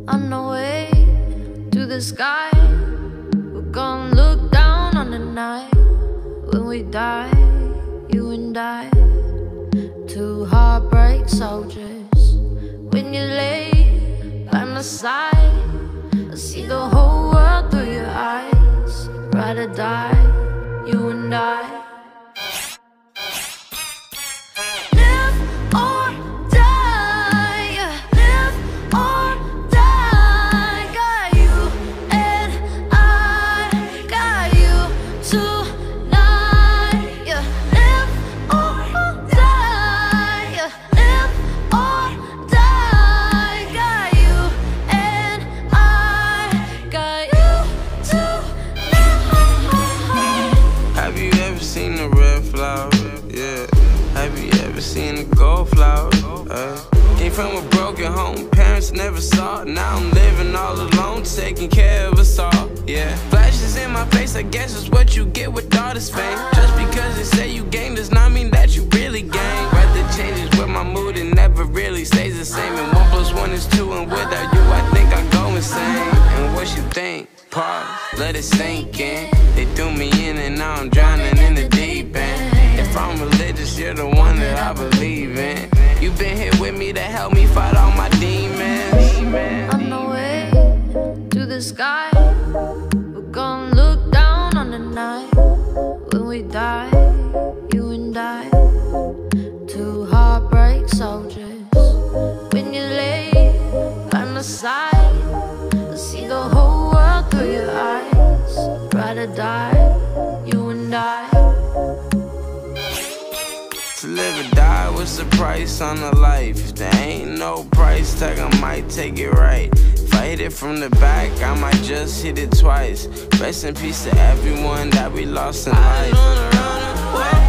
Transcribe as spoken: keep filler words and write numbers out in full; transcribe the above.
On the way to the sky, we're gonna look down on the night when we die, you and I. Two heartbreak soldiers. When you lay by my side, I see the whole world through your eyes. Ride or die, you and I. Came from a broken home, parents never saw. Now I'm living all alone, taking care of us all. Yeah, flashes in my face, I guess is what you get with all this fame. Just because they say you gain does not mean that you really gain. Weather changes with my mood, it never really stays the same. And one plus one is two, and without you I think I go insane. And what you think? Pause, let it sink in. They threw me in and now I'm drowning in the deep end. If I'm religious, you're the one that I believe in. You've been here with me to help me fight all my demons. On the way to the sky, we're gonna look down on the night when we die, you and I. Two heartbreak soldiers. When you lay by my side, I see the whole world through your eyes. Ride or die, you and I. To live or die, what's the price on a life? If there ain't no price tag, I might take it right. If I hit it from the back, I might just hit it twice. Rest in peace to everyone that we lost in life.